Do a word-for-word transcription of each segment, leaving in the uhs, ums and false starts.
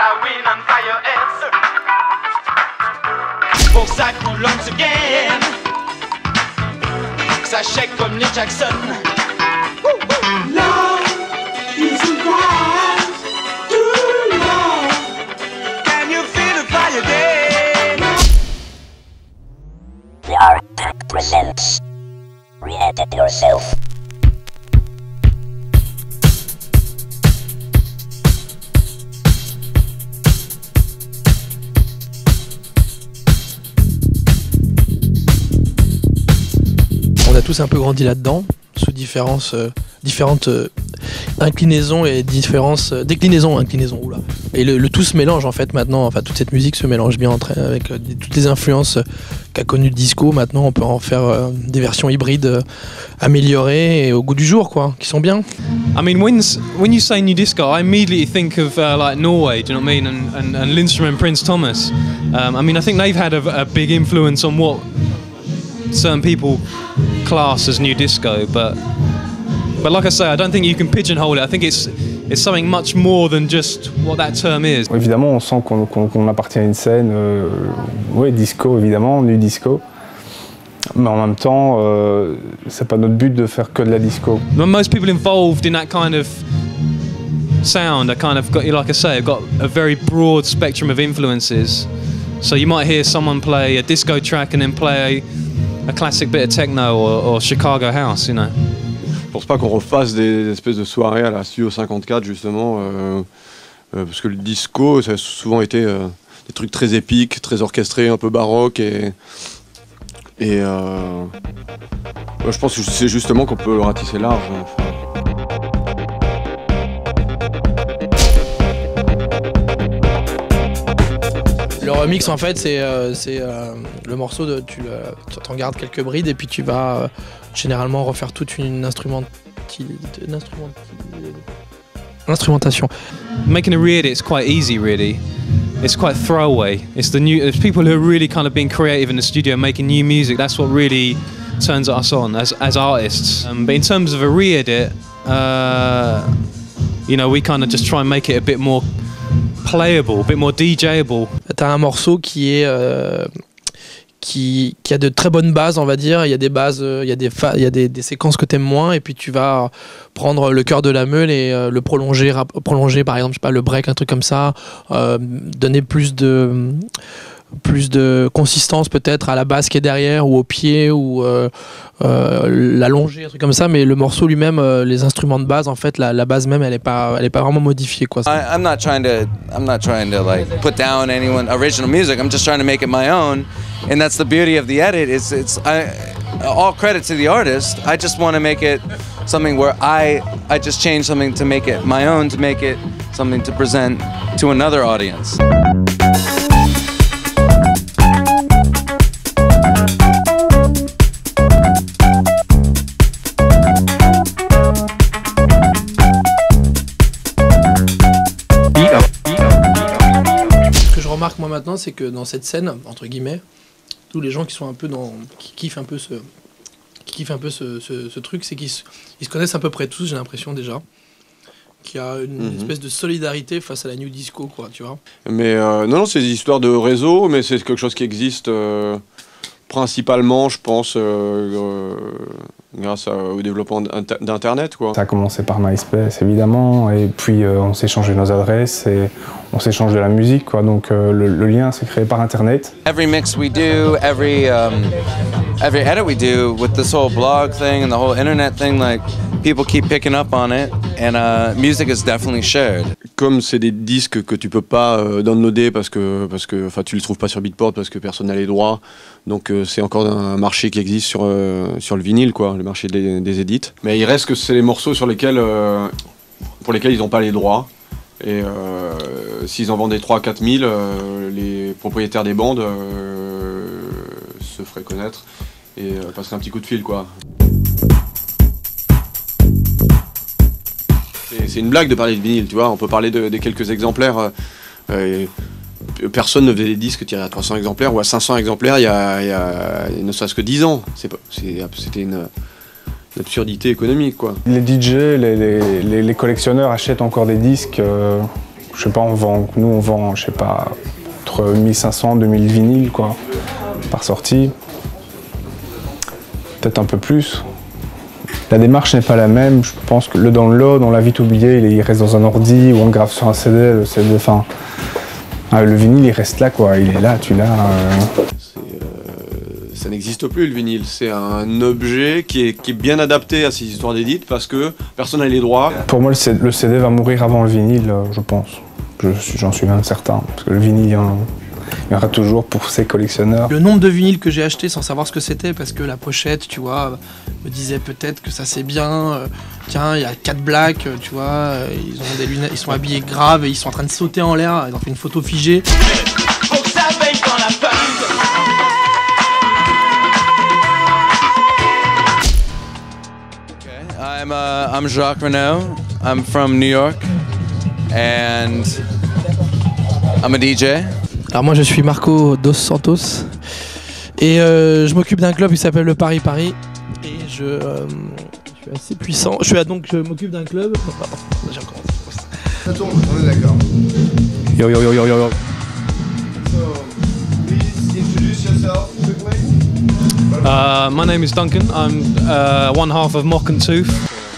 Darwin and Fire S. Pour ça qu'on once again, ça shake comme les Jackson. Love isn't right too long. Can you feel the fire day? The Art Pack presents Re-Edit Yourself. On a tous un peu grandi là-dedans, sous différentes, euh, différentes euh, inclinaisons et différentes euh, déclinaisons, inclinaisons, oula. Et le, le tout se mélange en fait maintenant, enfin toute cette musique se mélange bien entre avec euh, toutes les influences euh, qu'a connues le disco. Maintenant on peut en faire euh, des versions hybrides euh, améliorées et au goût du jour quoi, qui sont bien. I mean, when when you say new disco, I immediately think of uh, like Norway, do you know what I mean, and, and, and Lindstrom and Prince Thomas. Um, I mean, I think they've had a, a big influence on what certain people class as new disco, but but like I say, I don't think you can pigeonhole it. I think it's it's something much more than just what that term is. Évidemment, on sent qu'on qu'on, qu'on appartient à une scène, euh, ouais, disco évidemment, nu disco. Mais en même temps, euh, c'est pas notre but de faire que de la disco. Most people involved in that kind of sound are kind of got, like I say, got a very broad spectrum of influences. So you might hear someone play a disco track and then play a, a classic bit of techno or, or Chicago house, you know. Je pense pas qu'on refasse des espèces de soirées à la Studio cinquante-quatre justement, euh, euh, parce que le disco, ça a souvent été euh, des trucs très épiques, très orchestrés, un peu baroques et et euh, moi, je pense que c'est justement qu'on peut ratisser large. Enfin. Le remix en fait c'est euh, euh, le morceau de tu euh, t'en gardes quelques brides et puis tu vas euh, généralement refaire toute une instrumentation. Une instrument, instrumentation. Making a re-edit is quite easy really. It's quite throwaway. It's the new it's people who are really kind of being creative in the studio making new music. That's what really turns us on as as artists. Um, but in terms of a re-edit, uh, you know, we kind of just try and make it a bit more playable, a bit more DJable. T'as un morceau qui est euh, qui, qui a de très bonnes bases, on va dire. Il y a des bases, il y a des il y a des, des séquences que t'aimes moins, et puis tu vas prendre le cœur de la meule et euh, le prolonger, prolonger par exemple, je sais pas, le break, un truc comme ça, euh, donner plus de plus de consistance peut-être à la basse qui est derrière ou au pied ou euh, euh, l'allonger, un truc comme ça, mais le morceau lui-même, euh, les instruments de base en fait, la, la base même elle est pas elle est pas vraiment modifiée quoi. I, I'm not trying to I'm not trying to like put down anyone original music. I'm just trying to make it my own, and that's the beauty of the edit. It's it's I, all credit to the artist. I just want to make it something where I I just change something to make it my own, to make it something to present to another audience. Remarque moi maintenant, c'est que dans cette scène entre guillemets, tous les gens qui sont un peu dans, qui kiffent un peu ce, qui kiffent un peu ce, ce, ce truc, c'est qu'ils se, ils se connaissent à peu près tous, j'ai l'impression déjà, qu'il y a une mm-hmm. espèce de solidarité face à la new disco quoi, tu vois. Mais euh, non non, c'est des histoires de réseau, mais c'est quelque chose qui existe euh, principalement, je pense, euh, euh, grâce à, au développement d'internet quoi. Ça a commencé par MySpace évidemment, et puis euh, on s'est échangé nos adresses et on s'échange de la musique quoi, donc euh, le, le lien s'est créé par internet. Every mix we do, every um, every edit we do with this whole blog thing and the whole internet thing, like people keep picking up on it, and uh, music is definitely shared. Comme c'est des disques que tu peux pas euh, downloader parce que parce que enfin tu les trouves pas sur Beatport parce que personne n'a les droits, donc euh, c'est encore un marché qui existe sur euh, sur le vinyle quoi, le marché des, des édits. Mais il reste que c'est les morceaux sur lesquels euh, pour lesquels ils n'ont pas les droits. Et euh, s'ils en vendaient trois à quatre mille, euh, les propriétaires des bandes euh, se feraient connaître et euh, passeraient un petit coup de fil quoi. C'est une blague de parler de vinyle, tu vois, on peut parler de, de quelques exemplaires. Euh, personne ne faisait des disques tirés à trois cents exemplaires ou à cinq cents exemplaires il y a, il y a ne serait-ce que dix ans. C'était une... l'absurdité économique quoi. Les D J, les, les, les collectionneurs achètent encore des disques euh, je sais pas, on vend, nous on vend, je sais pas, entre mille cinq cents, deux mille vinyles quoi, par sortie. Peut-être un peu plus. La démarche n'est pas la même. Je pense que le download, on l'a vite oublié, il reste dans un ordi ou on grave sur un C D. Le, C D, enfin, le vinyle, il reste là, quoi. Il est là, tu l'as. Euh... Euh, ça n'existe plus, le vinyle. C'est un objet qui est, qui est bien adapté à ces histoires d'édite parce que personne n'a les droits. Pour moi, le C D, le C D va mourir avant le vinyle, je pense. J'en suis même certain. Parce que le vinyle, il y en a... Il y aura toujours pour ces collectionneurs. Le nombre de vinyles que j'ai acheté sans savoir ce que c'était, parce que la pochette, tu vois, me disait peut-être que ça c'est bien. Euh, tiens, il y a quatre blacks, tu vois, euh, ils ont des lunettes, ils sont habillés graves et ils sont en train de sauter en l'air. Ils ont fait une photo figée. Faut que ça veille dans la page. Okay, I'm uh, I'm Jacques Renaud. I'm from New York, and I'm a D J. Alors moi je suis Marco dos Santos et euh, je m'occupe d'un club qui s'appelle le Paris Paris et je, euh, je suis assez puissant. Je suis donc je m'occupe d'un club. J'ai encore. Ça tourne, on est d'accord. Yo yo yo yo yo yo. So, please introduce yourself quickly. Uh, my name is Duncan. I'm uh, one half of Mock and Tooth.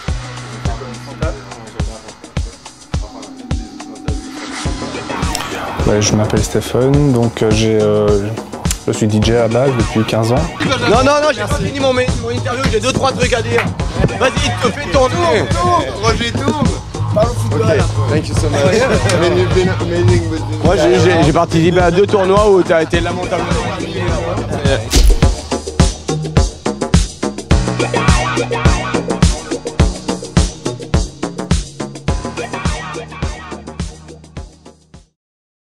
Ouais, je m'appelle Stephen, donc euh, j'ai, euh, je suis D J à la base depuis quinze ans. Non, non, non, j'ai pas fini mon, mon interview, j'ai deux trois trucs à dire. Vas-y, te fais ton tour. Roger tourne. Parle au football. Thank you so much. Moi, j'ai participé à deux tournois où t'as été lamentablement. Yeah.